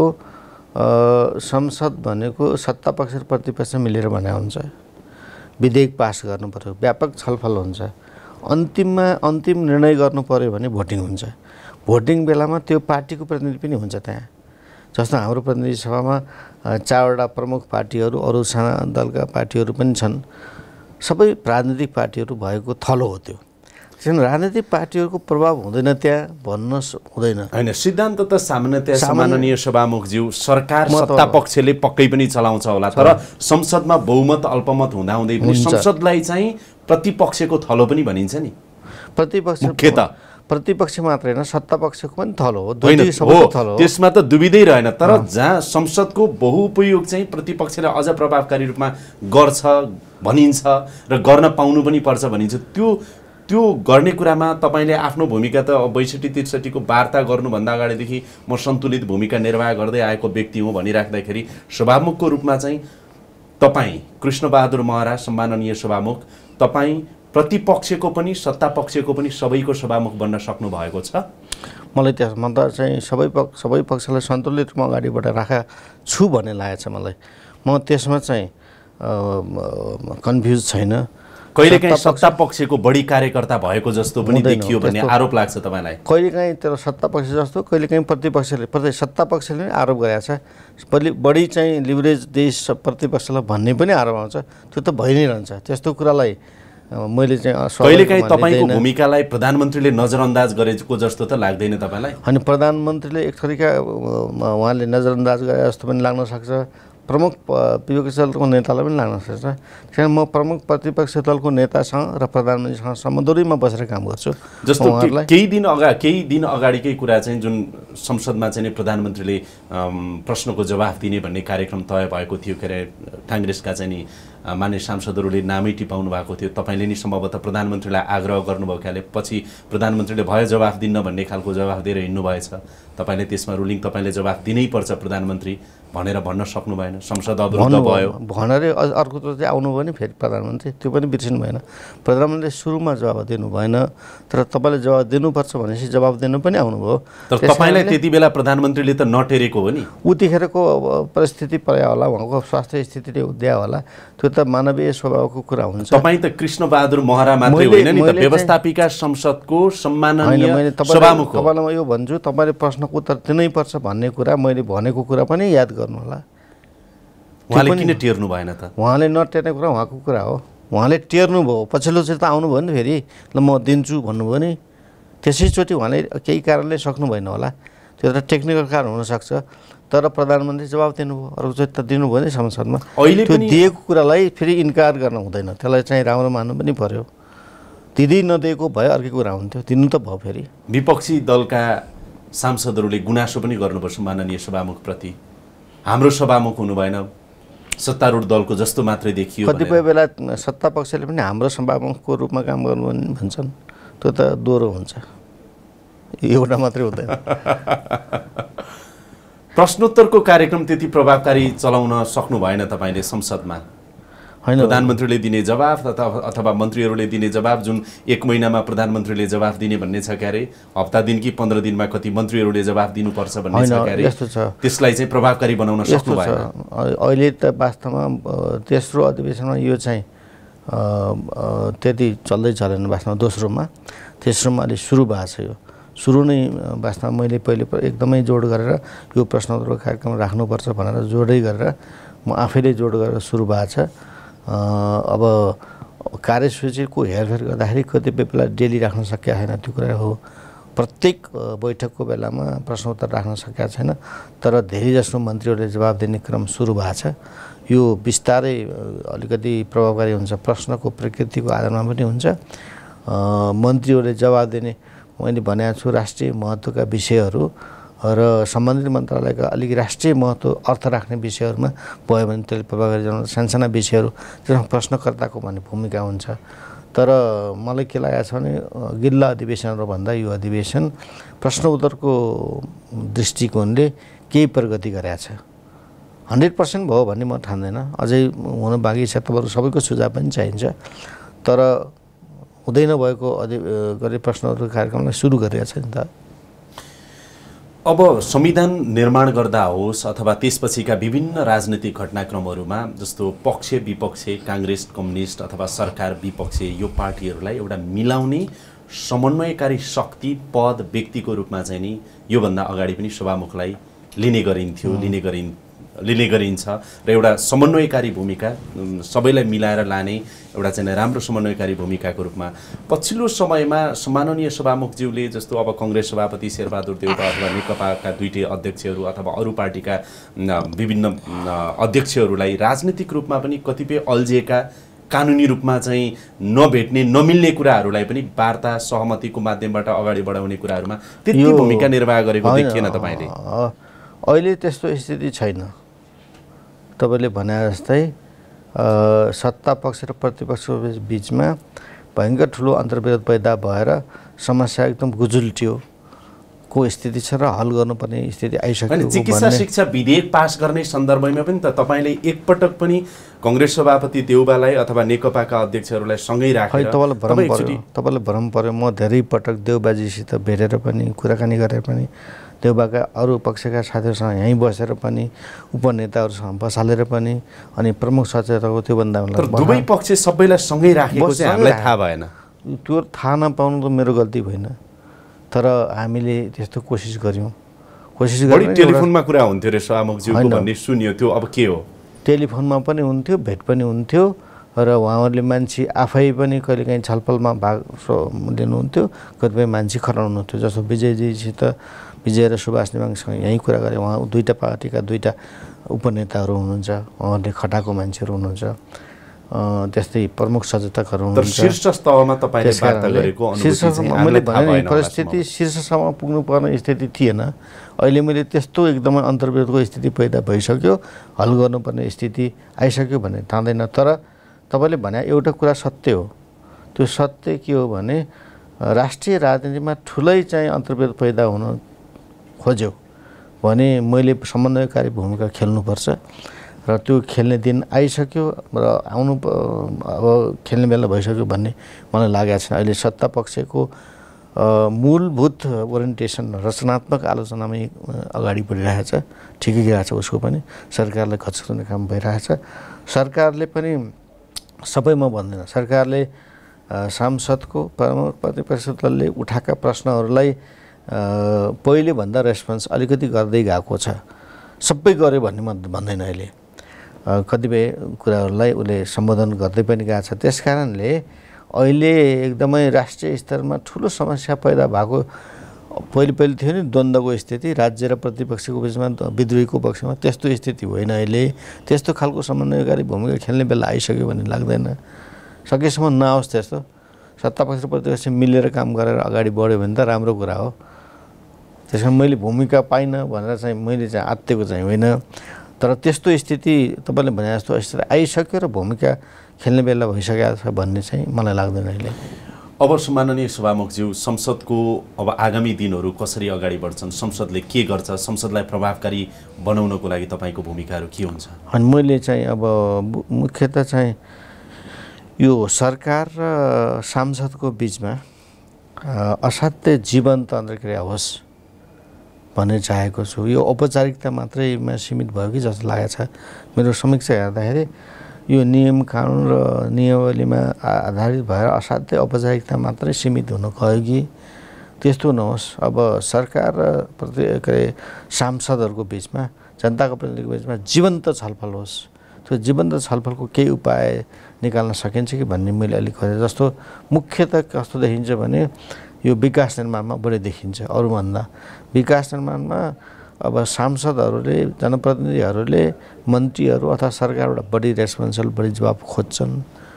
S2: संसद भनेको सत्ता पक्ष र प्रतिपक्ष मिलेर बनाएको हुन्छ। विधेयक पास गर्नु पर्यो, व्यापक छलफल हुन्छ, अन्तिममा अन्तिम निर्णय गर्नु पर्यो भने भोटिङ हुन्छ। भोटिङ बेलामा त्यो पार्टीको प्रतिनिधि पनि हुन्छ त्यहाँ। जस्तो हाम्रो प्रतिनिधि सभामा चारवटा प्रमुख पार्टीहरू, अरू साना दलका पार्टीहरू पनि छन्, सबै राजनीतिक पार्टीहरू भएको थलो हो त्यो। किन राजनीतिक पार्टीहरूको प्रभाव हुँदैन त्यहाँ भन्न हुँदैन
S1: हैन। सिद्धान्त त सामान्यतया सम्माननीय सभामुखज्यू सरकार सत्ता पक्षले पक्कै पनि चलाउँछ होला, तर संसदमा बहुमत अल्पमत हुँदाहुँदै पनि संसदलाई चाहिँ प्रतिपक्षको थलो पनि भनिन्छ नि।
S2: प्रतिपक्ष
S1: मुख्य त
S2: प्रतिपक्ष मात्रै होइन, सत्ता पक्षको पनि थलो हो,
S1: दुईटै सबैको थलो हो। त्यसमा त दुविधै रहेन, तर जहाँ संसदको बहुउपयोग चाहिँ प्रतिपक्षले अझ प्रभावकारी रूपमा गर्छ भनिन्छ र गर्न पाउनु पनि पर्छ भनिन्छ, त्यो त्यो गर्ने कुरामा तपाईँले आफ्नो भूमिका त बैसठी त्रिसठीको वार्ता गर्नुभन्दा अगाडिदेखि म सन्तुलित भूमिका निर्वाह गर्दै आएको व्यक्ति हुँ भनिराख्दाखेरि सभामुखको रूपमा चाहिँ तपाईँ कृष्ण बहादुर महरा सम्माननीय सभामुख तपाईँ प्रतिपक्षको पनि सत्ता पक्षको पनि सबैको सभामुख बन्न सक्नु भएको छ?
S2: मलाई त्यसमा त चाहिँ सबै पक्ष सबै पक्षलाई सन्तुलित रूपमा अगाडि बढाएर राखेको छु भन्ने लागेको छ मलाई। म त्यसमा चाहिँ कन्फ्युज छैन।
S1: कहिलेकाहीँ सत्ता पक्षको बढी कार्यकर्ता भएको जस्तो पनि देखियो भन्ने आरोप लाग्छ तपाईँलाई?
S2: कहिलेकाहीँ तर सत्ता पक्ष जस्तो कहिलेकाहीँ प्रतिपक्षले प्रति सत्ता पक्षले पनि आरोप गरेको छ। पहिले बढी चाहिँ लिभरेज देश प्रतिपक्षलाई भन्ने पनि आरोप आउँछ। त्यो त भइ नै रहन्छ। त्यस्तो कुरालाई मैले चाहिँ
S1: कहिलेकाहीँ तपाईँको भूमिकालाई प्रधानमन्त्रीले नजरअन्दाज गरेको जस्तो त लाग्दैन तपाईँलाई?
S2: अनि प्रधानमन्त्रीले एक थरीका उहाँले नजरअन्दाज गरे जस्तो पनि लाग्न सक्छ। प्रमुख विपक्षी दलको नेतालाई पनि लाग्न सक्छ। किनभने म प्रमुख प्रतिपक्ष दलको नेतासँग र प्रधानमन्त्रीसँग समदूरीमा बसेर काम गर्छु।
S1: जस्तो केही दिन अगाडि केही दिन अगाडिकै कुरा चाहिँ जुन संसदमा चाहिँ प्रधानमन्त्रीले प्रश्नको जवाफ दिने भन्ने कार्यक्रम तय भएको थियो। के अरे काङ्ग्रेसका चाहिँ नि मान्य सांसदहरूले नामै टिपाउनु भएको थियो। तपाईँले नि सम्भवतः प्रधानमन्त्रीलाई आग्रह गर्नुभएकाले पछि प्रधानमन्त्रीले भयो जवाफ दिन्न भन्ने खालको जवाफ दिएर हिँड्नुभएछ। तपाईँले त्यसमा रुलिङ तपाईँले जवाफ दिनैपर्छ प्रधानमन्त्री भनेर भन्न सक्नु भएन। संसद अवरुद्ध भयो
S2: भनेर अर्को त चाहिँ आउनु भयो नि फेरि प्रधानमन्त्री, त्यो पनि बिर्सिनु भएन। प्रधानमन्त्रीले सुरुमा जवाब दिनु भएन, तर तपाईँले जवाब दिनुपर्छ भनेपछि जवाब दिनु पनि आउनुभयो।
S1: तर तपाईँलाई त्यति बेला प्रधानमन्त्रीले त नटेरेको हो नि।
S2: उतिखेरको परिस्थिति पर्या होला, उहाँको स्वास्थ्य स्थितिले उद्या होला, त्यो त मानवीय स्वभावको कुरा हुन्छ।
S1: तपाईँ त कृष्ण बहादुर महरा मात्रै होइन नि त, व्यवस्थापिका संसदको सम्माननीय सभामुख हो।
S2: तपाईँलाई म यो भन्छु, तपाईँले प्रश्नको उत्तर दिनैपर्छ भन्ने कुरा मैले भनेको कुरा पनि याद गर्नु होला।
S1: उहाँले किन टेर्नु भएन त?
S2: उहाँले नटेर्ने कुरा उहाँको कुरा हो। उहाँले टेर्नु भयो, पछिल्लो चाहिँ त आउनुभयो नि फेरि, ल म दिन्छु भन्नुभयो नि। त्यसैचोटि उहाँले केही कारणले सक्नु भएन होला, त्यो त टेक्निकल कारण हुनसक्छ। तर प्रधानमन्त्री जवाब दिनुभयो, अर्को चाहिँ त दिनुभयो नि संसदमा।
S1: अहिले
S2: त्यो दिएको कुरालाई फेरि इन्कार गर्न हुँदैन, त्यसलाई चाहिँ राम्रो मान्नु पनि पर्यो। दिँदै नदिएको भए अर्कै कुरा हुन्थ्यो, दिनु त भयो। फेरि
S1: विपक्षी दलका सांसदहरूले गुनासो पनि गर्नुपर्छ माननीय सभामुखप्रति, हाम्रो सभामुख हुनु भएन, सत्तारूढ दलको जस्तो मात्रै देखियो।
S2: कतिपय बेला सत्ता पक्षले पनि हाम्रो सभामुखको रूपमा काम गर्नु भन्छन्, त्यो त दोहोरो हुन्छ, एउटा मात्रै हुँदैन।
S1: प्रश्नोत्तरको कार्यक्रम त्यति प्रभावकारी चलाउन सक्नु भएन तपाईँले संसदमा?
S2: होइन,
S1: प्रधानमन्त्रीले दिने जवाफ अथवा मन्त्रीहरूले दिने जवाफ, जुन एक महिनामा प्रधानमन्त्रीले जवाफ दिने भन्ने छ क्यारे, हप्ता दिन कि पन्ध्र दिनमा कति मन्त्रीहरूले जवाफ दिनुपर्छ भन्ने छ क्यारे, त्यसलाई चाहिँ प्रभावकारी बनाउन सक्नु भएन।
S2: अहिले त वास्तवमा तेस्रो अधिवेशनमा यो चाहिँ त्यति चल्दै चलेन। वास्तवमा दोस्रोमा तेस्रोमा अलि सुरु भएको छ। यो सुरु नै वास्तवमा मैले पहिले एकदमै जोड गरेर यो प्रश्नोत्तरको कार्यक्रम राख्नुपर्छ भनेर जोडै गरेर म आफैले जोड गरेर सुरु भएको छ। अब कार्यसूचीको हेरफेर गर्दाखेरि कतिपय बेला डेली राख्न सकिएको छैन, त्यो कुरा हो। प्रत्येक बैठकको बेलामा प्रश्नोत्तर राख्न सकेका छैन, तर धेरै जसो मन्त्रीहरूले जवाब दिने क्रम सुरु भएको छ। यो बिस्तारै अलिकति प्रभावकारी हुन्छ, प्रश्नको प्रकृतिको आधारमा पनि हुन्छ। मन्त्रीहरूले जवाब दिने, मैले भनेको छु, राष्ट्रिय महत्त्वका विषयहरू र सम्बन्धित मन्त्रालयका अलिक राष्ट्रिय महत्त्व अर्थ राख्ने विषयहरूमा भयो भने त्यसले प्रभावकारी जनाउँछ। सानसाना विषयहरू त्यसमा प्रश्नकर्ताको भन्ने भूमिका हुन्छ। तर मलाई के लागेको छ भने गिल्ला अधिवेशनहरूभन्दा यो अधिवेशन प्रश्न उत्तरको दृष्टिकोणले केही प्रगति गरेको छ। हन्ड्रेड पर्सेन्ट भयो भन्ने म ठान्दैन, अझै हुन बाँकी छ। तपाईँहरू सबैको सुझाव पनि चाहिन्छ, तर हुँदै नभएको अधि गरी प्रश्नोत्तर कार्यक्रमलाई सुरु गरेका छ नि त।
S1: अब संविधान निर्माण गर्दा होस् अथवा त्यसपछिका विभिन्न राजनीतिक घटनाक्रमहरूमा जस्तो पक्ष विपक्ष, काङ्ग्रेस कम्युनिस्ट अथवा सरकार विपक्ष, यो पार्टीहरूलाई एउटा मिलाउने समन्वयकारी शक्ति पद व्यक्तिको रूपमा चाहिँ नि योभन्दा अगाडि पनि सभामुखलाई लिने गरिन्थ्यो, लिने गरिन् लिने गरिन्छ र एउटा समन्वयकारी भूमिका, सबैलाई मिलाएर लाने एउटा चाहिँ राम्रो समन्वयकारी भूमिकाको रूपमा पछिल्लो समयमा सम्माननीय सभामुखज्यूले जस्तो अब कङ्ग्रेस सभापति शेरबहादुर देउवा अथवा नेकपाका दुईटै अध्यक्षहरू अथवा अरू पार्टीका विभिन्न अध्यक्षहरूलाई राजनीतिक रूपमा पनि कतिपय अल्झिएका, कानुनी रूपमा चाहिँ नभेट्ने नमिल्ने कुराहरूलाई पनि वार्ता सहमतिको माध्यमबाट अगाडि बढाउने कुराहरूमा त्यति भूमिका निर्वाह गरेको देखिएन तपाईँले?
S2: अहिले त्यस्तो स्थिति छैन। तपाईँले भने जस्तै सत्ता पक्ष र प्रतिपक्षको बिचमा भयङ्कर ठुलो अन्तर्विरोध पैदा भएर समस्या एकदम गुजुल्ट्यो को स्थिति छ र हल गर्नुपर्ने स्थिति आइसक्यो।
S1: चिकित्सा शिक्षा विधेयक पास गर्ने सन्दर्भमा पनि त तपाईँले एकपटक पनि कङ्ग्रेस सभापति देउबालाई अथवा नेकपाका अध्यक्षहरूलाई सँगै राखेर
S2: तपाईँलाई भ्रम पर्यो तपाईँलाई भ्रम पर्यो म धेरै पटक देउबाजीसित भेटेर पनि कुराकानी गरेर पनि देउबाका अरू पक्षका साथीहरूसँग यहीँ बसेर पनि उपनेताहरूसँग बसालेर पनि अनि प्रमुख सचेतकको त्योभन्दा
S1: दुवै पक्ष सबैलाई सँगै राखेको चाहिँ हामीलाई थाहा भएन।
S2: त्यो थाहा नपाउनु त मेरो गल्ती होइन, तर हामीले त्यस्तो कोसिस गऱ्यौँ। कोसिस
S1: गरेर टेलिफोनमा कुरा हुन्थ्यो रे सभामुखज्यूको भन्ने सुनियो, त्यो अब के हो?
S2: टेलिफोनमा पनि हुन्थ्यो, भेट पनि हुन्थ्यो र उहाँहरूले मान्छे आफै पनि कहिलेकाहीँ छलफलमा भाग लिनुहुन्थ्यो, कतिपय मान्छे खटाउनुहुन्थ्यो। जस्तो विजयजीसित विजय र सुभाष नेवाङसँग यहीँ कुरा गरेँ, उहाँ दुईवटा पार्टीका दुईवटा उपनेताहरू हुनुहुन्छ, उहाँहरूले खटाएको मान्छेहरू हुनुहुन्छ, त्यस्तै प्रमुख सचेतकहरू हुनुहुन्छ।
S1: शीर्ष स्तरमा तपाईँले वार्ता गरेको
S2: मैले भने परिस्थिति शीर्षसम्म पुग्नुपर्ने स्थिति थिएन। अहिले मैले त्यस्तो एकदमै अन्तर्विरोधको स्थिति पैदा भइसक्यो, हल गर्नुपर्ने स्थिति आइसक्यो भन्ने ठान्दैन। तर तपाईँले भने एउटा कुरा सत्य हो। त्यो सत्य के हो भने राष्ट्रिय राजनीतिमा ठुलै चाहिँ अन्तर्विरोध पैदा हुन खोज्यो भने मैले समन्वयकारी भूमिका खेल्नुपर्छ र त्यो खेल्ने दिन आइसक्यो र आउनु अब खेल्ने बेला भइसक्यो भन्ने मलाई लागेको छ। अहिले सत्ता पक्षको मूलभूत ओरिएन्टेसन रचनात्मक आलोचनामै अगाडि बढिरहेछ, ठिकै गइरहेछ, उसको पनि सरकारलाई खच्काउने काम भइरहेछ। सरकारले पनि सबै म भन्दिनँ, सरकारले सांसदको प्रतिपक्ष दलले उठाएका प्रश्नहरूलाई पहिलेभन्दा रेस्पोन्स अलिकति गर्दै गएको छ। सबै गर्यो भन्ने म भन्दैन, अहिले कतिपय कुराहरूलाई उसले सम्बोधन गर्दै पनि गएको छ। त्यस कारणले अहिले एकदमै राष्ट्रिय स्तरमा ठुलो समस्या पैदा भएको पहिले पहिले थियो नि द्वन्द्वको स्थिति, राज्य र प्रतिपक्षको बिचमा विद्रोहीको पक्षमा, त्यस्तो स्थिति होइन अहिले। त्यस्तो खालको समन्वयकारी भूमिका खेल्ने बेला आइसक्यो भन्ने लाग्दैन। सकेसम्म नआओस् त्यस्तो, सत्तापक्ष र प्रतिपक्ष मिलेर काम गरेर अगाडि बढ्यो भने त राम्रो कुरा हो। त्यस कारण मैले भूमिका पाइनँ भनेर चाहिँ मैले चाहिँ आत्तिएको चाहिँ होइन, तर त्यस्तो स्थिति तपाईँले भने जस्तो स्थिति आइसक्यो र भूमिका खेल्ने बेला भइसकेको छ भन्ने चाहिँ मलाई लाग्दैन अहिले।
S1: अब सम्माननीय सभामुखज्यू, संसदको अब आगामी दिनहरू कसरी अगाडि बढ्छन्, संसदले के गर्छ, संसदलाई प्रभावकारी बनाउनको लागि तपाईँको भूमिकाहरू के हुन्छ?
S2: अनि मैले चाहिँ अब मुख्यतः चाहिँ यो सरकार र सांसदको बिचमा असाध्यै जीवन्त अन्तर्क्रिया होस् भन्ने चाहेको छु। यो औपचारिकता मात्रैमा सीमित भयो कि जस्तो लागेको छ मेरो समीक्षा हेर्दाखेरि। यो नियम कानुन र नियमावलीमा आधारित भएर असाध्यै औपचारिकता मात्रै सीमित हुन गयो कि त्यस्तो नहोस्। अब सरकार र प्रति के अरे सांसदहरूको बिचमा, जनताको प्रतिनिधिको बिचमा जीवन्त छलफल होस्। त्यो जीवन्त छलफलको केही उपाय निकाल्न सकिन्छ कि भन्ने मैले अलिक खोजेँ। जस्तो मुख्यतः कस्तो देखिन्छ भने यो विकास निर्माणमा बढी देखिन्छ अरूभन्दा। विकास निर्माणमा अब सांसदहरूले, जनप्रतिनिधिहरूले, मन्त्रीहरू अथवा सरकारबाट बढी रेस्पोन्सिबल, बढी जवाब खोज्छन्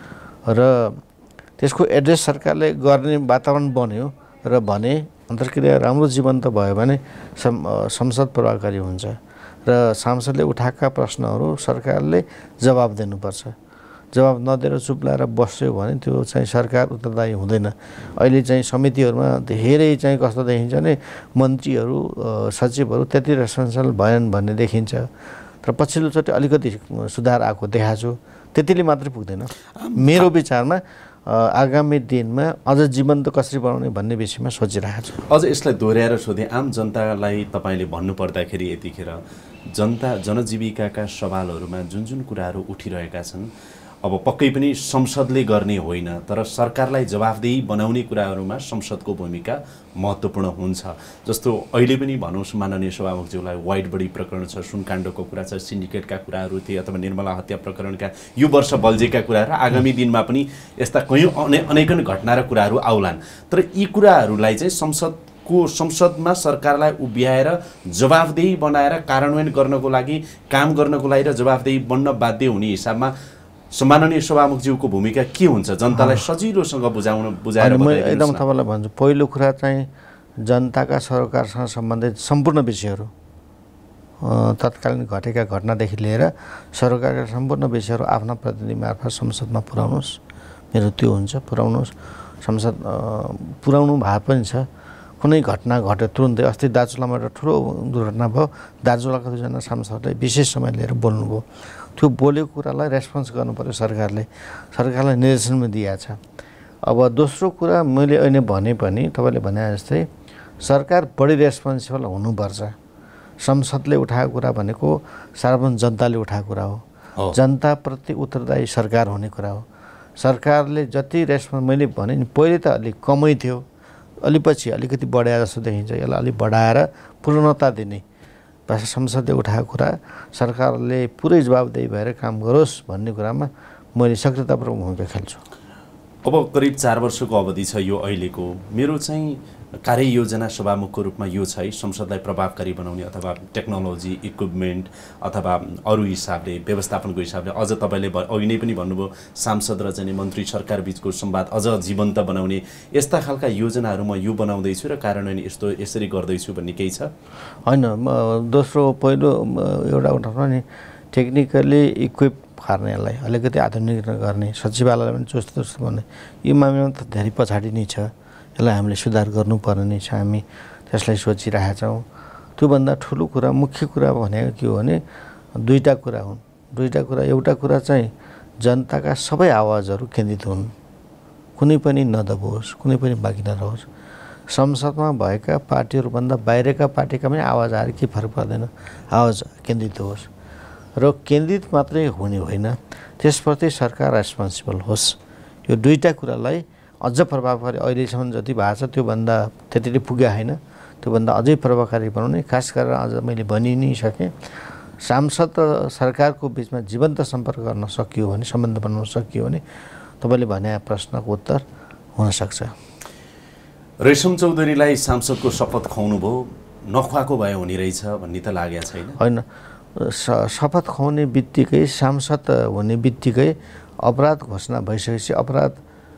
S2: र त्यसको एड्रेस सरकारले गर्ने वातावरण बन्यो र भने अन्तर्क्रिया राम्रो जीवन्त भयो भने संसद प्रभावकारी हुन्छ र सांसदले उठाएका प्रश्नहरू सरकारले जवाब दिनुपर्छ। जवाब नदिएर चुप लाएर बस्यो भने त्यो चाहिँ सरकार उत्तरदायी हुँदैन। अहिले चाहिँ समितिहरूमा धेरै चाहिँ कस्तो देखिन्छ भने मन्त्रीहरू, सचिवहरू त्यति रेस्पोन्सिबल भएनन् भन्ने देखिन्छ। तर पछिल्लोचोटि अलिकति सुधार आएको देखाएको छु, त्यतिले मात्रै पुग्दैन। मेरो विचारमा आगामी दिनमा अझ जीवन्त कसरी बनाउने भन्ने विषयमा सोचिरहेको छु।
S1: अझ यसलाई दोहोऱ्याएर सोधेँ, आम जनतालाई तपाईँले भन्नुपर्दाखेरि यतिखेर जनता जनजीविकाका सवालहरूमा जुन जुन कुराहरू उठिरहेका छन्, अब पक्कै पनि संसदले गर्ने होइन, तर सरकारलाई जवाफदेही बनाउने कुराहरूमा संसदको भूमिका महत्त्वपूर्ण हुन्छ। जस्तो अहिले पनि भनौँ माननीय सभामुखज्यूलाई वाइड बडी प्रकरण छ, सुनकाण्डको कुरा छ, सिन्डिकेटका कुराहरू थिए अथवा निर्मला हत्या प्रकरणका यो वर्ष बल्झेका कुराहरू, आगामी दिनमा पनि यस्ता कयौँ अने अनेकन घटना र कुराहरू आउलान्। तर यी कुराहरूलाई चाहिँ संसद को संसदमा सरकारलाई उभ्याएर जवाफदेही बनाएर कार्यान्वयन गर्नको लागि, काम गर्नको लागि र जवाफदेही बन्न बाध्य हुने हिसाबमा सम्माननीय सभामुखज्यूको भूमिका के हुन्छ? जनतालाई सजिलोसँग बुझाउन बुझाएर
S2: मैले एकदम तपाईँलाई भन्छु, पहिलो कुरा चाहिँ जनताका सरकारसँग सम्बन्धित सम्पूर्ण विषयहरू, तत्कालीन घटेका घटनादेखि लिएर सरकारका सम्पूर्ण विषयहरू आफ्ना प्रतिनिधि मार्फत संसदमा पुर्याउनुहोस् मेरो त्यो हुन्छ, पुर्याउनु संसद पुर्याउनु भएको पनि छ। कुनै घटना घट्यो तुरुन्तै, अस्ति दार्चुलामा एउटा ठुलो दुर्घटना भयो, दार्चुलाका दुईजना सांसदले विशेष समय लिएर बोल्नुभयो। त्यो बोलेको कुरालाई रेस्पोन्स गर्नु पर्यो सरकारले, सरकारलाई निर्देशनमा दिएको छ। अब दोस्रो कुरा मैले अहिले भने पनि तपाईँले भने जस्तै सरकार बढी रेस्पोन्सिबल हुनुपर्छ। संसदले उठाएको कुरा भनेको सार्वजनिक जनताले उठाएको कुरा हो, जनताप्रति उत्तरदायी सरकार हुने कुरा हो। सरकारले जति रेस्पोन्स मैले भने नि पहिले त अलिक कमै थियो, अलि पछि अलिकति बढाएर जस्तो देखिन्छ, यसलाई अलिक बढाएर पूर्णता दिने भाषा संसदले उठाएको कुरा सरकारले पुरै जवाबदेही भएर काम गरोस् भन्ने कुरामा मैले सक्रियतापूर्वक भूमिका खेल्छु।
S1: अब करिब चार वर्षको अवधि छ यो अहिलेको। मेरो चाहिँ कार्ययोजना सभामुखको रूपमा यो छ है, संसदलाई प्रभावकारी बनाउने अथवा टेक्नोलोजी इक्विपमेन्ट अथवा अरू हिसाबले व्यवस्थापनको हिसाबले अझ तपाईँले अघि नै पनि भन्नुभयो सांसद र चाहिँ मन्त्री सरकार बिचको संवाद अझ जीवन्त बनाउने यस्ता खालका योजनाहरू म यो बनाउँदैछु र कार्यान्वयन यस्तो यसरी गर्दैछु भन्ने केही छ? होइन,
S2: दोस्रो पहिलो एउटा उठाउनु नि टेक्निकली इक्विप पार्नेलाई अलिकति आधुनिक गर्ने, सचिवालयलाई पनि चुस्त चुस्त गर्ने, यो मामिलामा त धेरै पछाडि नै छ। यसलाई हामीले सुधार गर्नुपर्ने नै छ, हामी त्यसलाई सोचिरहेका छौँ। त्योभन्दा ठुलो कुरा मुख्य कुरा भनेको के हो भने दुईवटा कुरा हुन्। दुईवटा कुरा, एउटा कुरा चाहिँ जनताका सबै आवाजहरू केन्द्रित हुन्, कुनै पनि नदबोस्, कुनै पनि बाँकी नरहोस्। संसदमा भएका पार्टीहरूभन्दा बाहिरका पार्टीका पनि आवाज आएर केही फरक पर्दैन, आवाज केन्द्रित होस् र केन्द्रित मात्रै हुने होइन, त्यसप्रति सरकार रेस्पोन्सिबल होस्। यो दुईवटा कुरालाई अझ प्रभावकारी अहिलेसम्म जति भएको छ त्योभन्दा त्यति पुगे होइन, त्योभन्दा अझै प्रभावकारी बनाउने, खास गरेर अझ मैले भनि नै सकेँ सांसद र सरकारको बिचमा जीवन्त सम्पर्क गर्न सकियो भने, सम्बन्ध बनाउन सकियो भने तपाईँले भने प्रश्नको उत्तर हुनसक्छ।
S1: रेशम चौधरीलाई सांसदको शपथ खुवाउनु भयो, नखुवाएको भए हुने रहेछ भन्ने त लागेको छैन?
S2: होइन, शपथ खुवाउने बित्तिकै सांसद हुने बित्तिकै अपराध घोषणा भइसकेपछि अपराध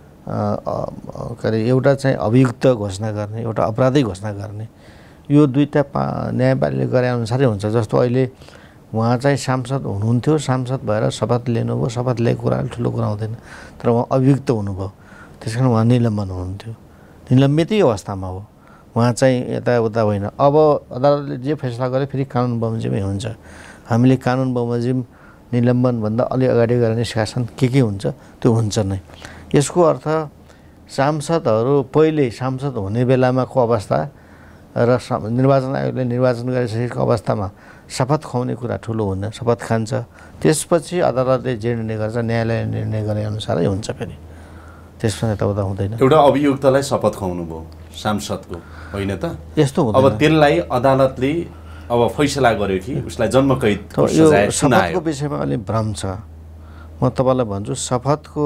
S2: के अरे एउटा चाहिँ अभियुक्त घोषणा गर्ने, एउटा अपराधी घोषणा गर्ने, यो दुईवटा पा न्यायपालिकाले गरे अनुसारै हुन्छ। जस्तो अहिले उहाँ चाहिँ सांसद हुनुहुन्थ्यो, सांसद भएर शपथ लिनुभयो, शपथ लिएको कुराले ठुलो कुरा हुँदैन, तर उहाँ अभियुक्त हुनुभयो, त्यस कारण उहाँ निलम्बन हुनुहुन्थ्यो, निलम्बितै अवस्थामा हो, उहाँ चाहिँ यताउता होइन। अब अदालतले जे फैसला गरे फेरि कानुन बमोजिमै हुन्छ। हामीले कानुन बमोजिम निलम्बनभन्दा अलि अगाडि गर्ने निष्कासन के के हुन्छ त्यो हुन्छ नै। यसको अर्थ सांसदहरू पहिले सांसद हुने बेलामाको अवस्था र निर्वाचन आयोगले निर्वाचन गरिसकेको अवस्थामा शपथ खुवाउने कुरा ठुलो हुन्न, शपथ खान्छ, त्यसपछि अदालतले जे निर्णय गर्छ न्यायालयले निर्णय गरे अनुसारै हुन्छ, फेरि त्यसमा यताउता हुँदैन।
S1: एउटा अभियुक्तलाई शपथ खुवाउनु भयो सांसदको, होइन त?
S2: यस्तो हुँदैन।
S1: अब त्यसलाई अदालतले अब फैसला गर्यो कि उसलाई जन्मकैदको सजाय सुनायो।
S2: शपथको विषयमा अलि भ्रम छ। म तपाईँलाई भन्छु शपथको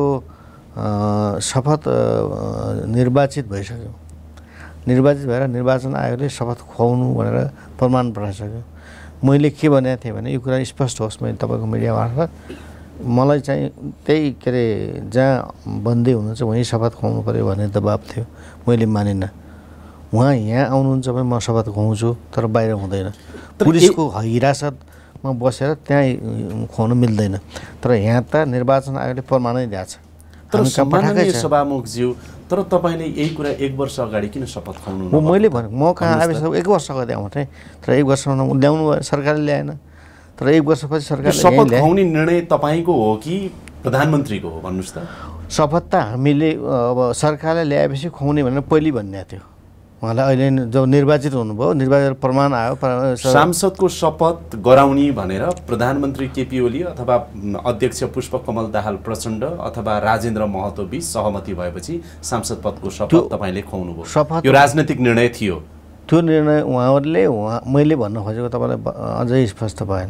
S2: शपथ निर्वाचित भइसक्यो, निर्वाचित भएर निर्वाचन आयोगले शपथ खुवाउनु भनेर प्रमाण पठाइसक्यो। मैले के भनेको थिएँ भने यो कुरा स्पष्ट होस्, मैले तपाईँको मिडिया मार्फत मलाई चाहिँ त्यही के अरे जहाँ बन्दी हुनुहुन्छ वहीँ शपथ खुवाउनु पऱ्यो भन्ने दबाब थियो, मैले मानिनँ। उहाँ यहाँ आउनुहुन्छ भने म शपथ खुवाउँछु, तर बाहिर हुँदैन, पुलिसको हिरासतमा बसेर त्यहाँ खुवाउनु मिल्दैन। तर यहाँ त निर्वाचन आयोगले प्रमाणै दिएको छ।
S1: तर सम्माननीय सभामुखज्यू, तर तपाईँले यही कुरा एक वर्ष अगाडि किन शपथ खुवाउनु?
S2: म मैले भने म कहाँ आएपछि एक वर्ष अगाडि आउँथेँ, तर एक वर्षमा ल्याउनु भयो, सरकारले ल्याएन। तर एक वर्षपछि सरकारले
S1: शपथ खुवाउने निर्णय तपाईँको हो कि प्रधानमन्त्रीको हो भन्नुहोस् त?
S2: शपथ त हामीले अब सरकारले ल्याएपछि खुवाउने भनेर पहिले भन्ने थियो उहाँलाई। अहिले जब निर्वाचित हुनुभयो, निर्वाचित प्रमाण आयो,
S1: सांसदको शपथ गराउने भनेर प्रधानमन्त्री केपी ओली अथवा अध्यक्ष पुष्पकमल दाहाल प्रचण्ड अथवा राजेन्द्र महतो बीच सहमति भएपछि सांसद पदको शपथ तपाईँले खुवाउनु भयो।
S2: शपथ
S1: यो राजनैतिक निर्णय थियो।
S2: त्यो निर्णय उहाँहरूले उहाँ मैले भन्न खोजेको तपाईँलाई अझै स्पष्ट भएन।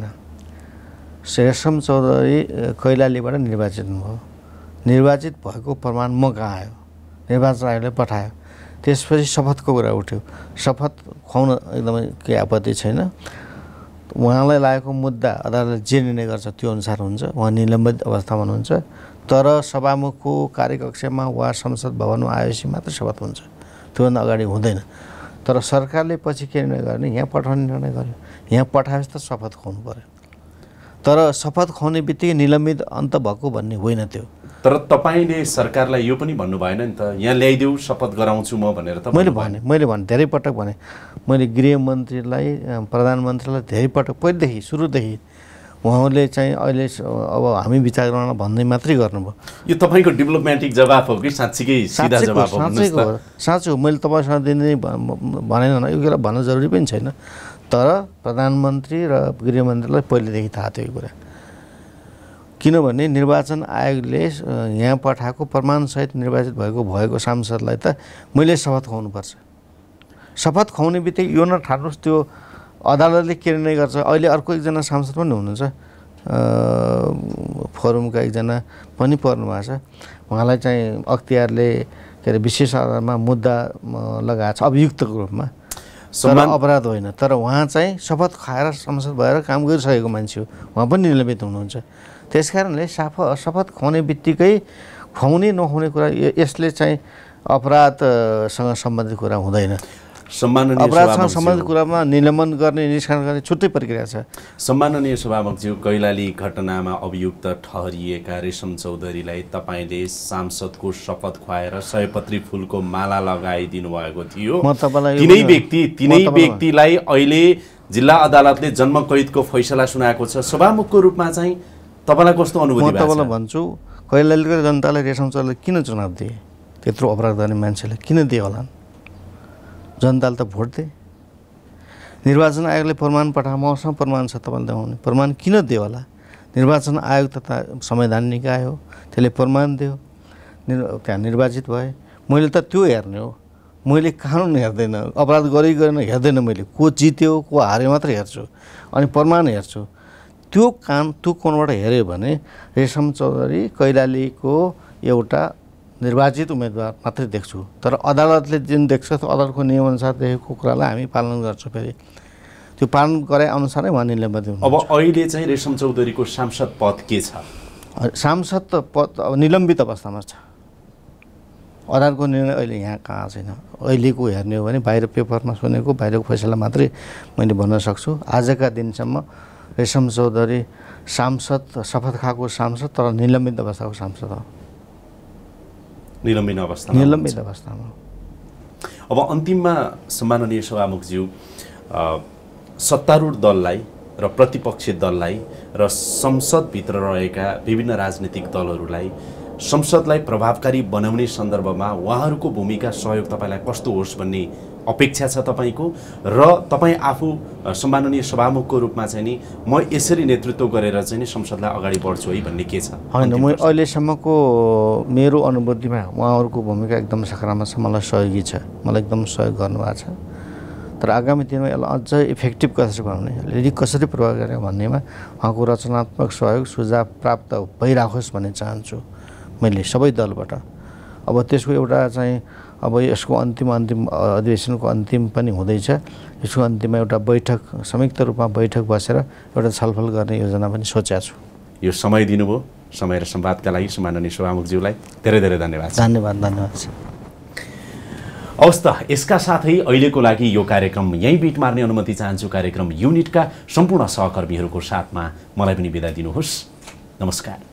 S2: रेशम चौधरी कैलालीबाट निर्वाचित भयो, निर्वाचित भएको प्रमाण म कहाँ आयो, निर्वाचन आयोगले पठायो, त्यसपछि शपथको कुरा उठ्यो। शपथ खुवाउन एकदमै केही आपत्ति छैन। उहाँलाई लागेको मुद्दा अदालतले जे निर्णय गर्छ त्यो अनुसार हुन्छ, उहाँ निलम्बित अवस्थामा हुनुहुन्छ। तर सभामुखको कार्यकक्षमा वा संसद भवनमा आएपछि मात्र शपथ हुन्छ, त्योभन्दा अगाडि हुँदैन। तर सरकारले पछि के निर्णय गर्ने, यहाँ पठाउने निर्णय गर्यो, यहाँ पठाएपछि त शपथ खुवाउनु पऱ्यो। तर शपथ खुवाउने बित्तिकै निलम्बित अन्त भएको भन्ने होइन त्यो।
S1: तर तपाईँले सरकारलाई यो पनि भन्नु भएन नि त, यहाँ ल्याइदेऊ शपथ गराउँछु म भनेर त?
S2: मैले भने मैले भने धेरै पटक भने मैले गृहमन्त्रीलाई प्रधानमन्त्रीलाई धेरै पटक पहिलेदेखि सुरुदेखि उहाँले चाहिँ अहिले अब हामी विचार गर्न भन्दै मात्रै गर्नुभयो।
S1: यो तपाईँको डिप्लोमेटिक जवाफ हो कि साँच्चीकै सिधा जवाफ हो?
S2: साँच्चै हो, मैले तपाईँसँग दिने भनेन, यो कुरा भन्न जरुरी पनि छैन। तर प्रधानमन्त्री र गृहमन्त्रीलाई पहिलेदेखि थाहा थियो यो कुरा, किनभने निर्वाचन आयोगले यहाँ पठाएको प्रमाणसहित निर्वाचित भएको भएको सांसदलाई त मैले शपथ खुवाउनुपर्छ। शपथ खुवाउने बित्तिकै यो नठान्नुहोस् त्यो अदालतले के निर्णय गर्छ। अहिले अर्को एकजना सांसद पनि हुनुहुन्छ, फोरमका एकजना पनि पर्नु भएको छ, उहाँलाई चाहिँ अख्तियारले के अरे विशेष आधारमा मुद्दा लगाएको छ अभियुक्तको रूपमा, तर अपराध होइन। तर उहाँ चाहिँ शपथ खाएर सांसद भएर काम गरिसकेको मान्छे हो, उहाँ पनि निलम्बित हुनुहुन्छ। त्यस कारणले साफ शपथ खुवाउने बित्तिकै खुवाउने नखुवाउने कुरा यसले चाहिँ अपराधसँग सम्बन्धित कुरा हुँदैन। अपराधसँग सम्बन्धित कुरामा निलम्बन गर्ने निष्कासन गर्ने छुट्टै प्रक्रिया छ।
S1: सम्माननीय सभामुखज्यू, कैलाली घटनामा अभियुक्त ठहरिएका रेशम चौधरीलाई तपाईँले सांसदको शपथ खुवाएर सयपत्री फुलको माला लगाइदिनु भएको थियो।
S2: म तपाईँलाई
S1: तिनै व्यक्ति तिनै व्यक्तिलाई अहिले जिल्ला अदालतले जन्मकैदको फैसला सुनाएको छ। सभामुखको रूपमा चाहिँ तपाईँलाई कस्तो अनुभूति भएको छ?
S2: म तपाईँलाई भन्छु, कैलालीको जनताले रेशम चौधरीलाई किन चुनाव दिए? त्यत्रो अपराध गर्ने मान्छेलाई किन दिए होला? जनताले त भोट दिए। निर्वाचन आयोगले प्रमाण पठाए, मसँग प्रमाण छ तपाईँले देखाउने, प्रमाण किन दियो होला? निर्वाचन आयोग तथा संवैधानिक निकाय हो, त्यसले प्रमाण दियो, त्यहाँ निर्वाचित भए। मैले त त्यो हेर्ने हो, मैले कानुन हेर्दैन, अपराध गरे गरेन हेर्दैन, मैले को जित्यो को हारे मात्रै हेर्छु अनि प्रमाण हेर्छु। त्यो काम त्यो कोणबाट हेऱ्यो भने रेशम चौधरी कैलालीको एउटा निर्वाचित उम्मेदवार मात्रै देख्छु। तर अदालतले जुन देख्छ त्यो अदालतको नियमअनुसार देखेको कुरालाई हामी पालन गर्छौँ। फेरि त्यो पालन गरे अनुसारै उहाँ निलम्बित हुनुहुन्छ।
S1: अब अहिले चाहिँ रेशम चौधरीको सांसद पद के छ?
S2: सांसद पद अब निलम्बित अवस्थामा छ। अदालतको निर्णय अहिले यहाँ कहाँ छैन। अहिलेको हेर्ने हो भने बाहिर पेपरमा सुनेको बाहिरको फैसला मात्रै मैले भन्न सक्छु। आजका दिनसम्म रेशम चौधरी सांसद, शपथ खाएको सांसद, तर निलम्बित अवस्थाको सांसद हो।
S1: निलम्बित अवस्थामा
S2: निलम्बित अवस्थामा
S1: अब अन्तिममा सम्माननीय सभामुखज्यू, सत्तारूढ दललाई र प्रतिपक्षी दललाई र संसदभित्र रहेका विभिन्न राजनीतिक दलहरूलाई संसदलाई प्रभावकारी बनाउने सन्दर्भमा उहाँहरूको भूमिका सहयोग तपाईँलाई कस्तो होस् भन्ने अपेक्षा छ तपाईँको? र तपाईँ आफू सम्माननीय सभामुखको रूपमा चाहिँ नि म यसरी नेतृत्व गरेर चाहिँ नि संसदलाई अगाडि बढ्छु है भन्ने के छ?
S2: होइन, म अहिलेसम्मको मेरो अनुभूतिमा उहाँहरूको भूमिका एकदम सकारात्मक छ, मलाई सहयोगी छ, मलाई एकदम सहयोग गर्नुभएको छ। तर आगामी दिनमा यसलाई अझ इफेक्टिभ कसरी बनाउने, यसले कसरी प्रभाव गर्ने भन्नेमा उहाँको रचनात्मक सहयोग सुझाव प्राप्त भइराखोस् भन्ने चाहन्छु मैले सबै दलबाट। अब त्यसको एउटा चाहिँ अब यसको अन्तिम अन्तिम अधिवेशनको अन्तिम पनि हुँदैछ। यसको अन्तिममा एउटा बैठक, संयुक्त रूपमा बैठक बसेर एउटा छलफल गर्ने योजना पनि सोचेको छु।
S1: यो समय दिनुभयो, समय र संवादका लागि सम्माननीय सभामुखज्यूलाई धेरै धेरै धन्यवाद।
S2: धन्यवाद धन्यवाद
S1: हवस् त, यसका साथै अहिलेको लागि यो कार्यक्रम यहीँ बिट मार्ने अनुमति चाहन्छु। कार्यक्रम युनिटका सम्पूर्ण सहकर्मीहरूको साथमा मलाई पनि बिदा दिनुहोस्। नमस्कार।